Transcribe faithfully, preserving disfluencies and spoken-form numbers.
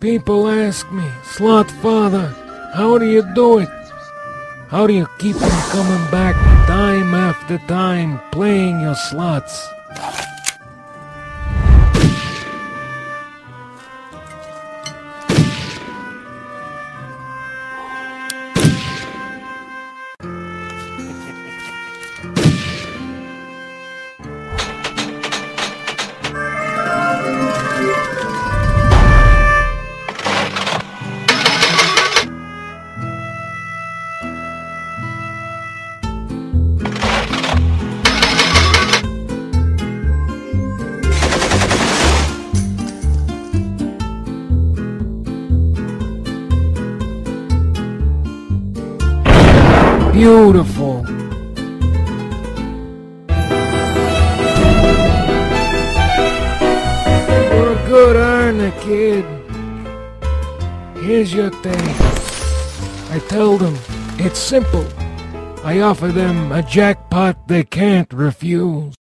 People ask me, SlotFather, how do you do it? How do you keep them coming back time after time playing your slots? Beautiful. You're a good earner, kid. Here's your thing. I tell them it's simple. I offer them a jackpot they can't refuse.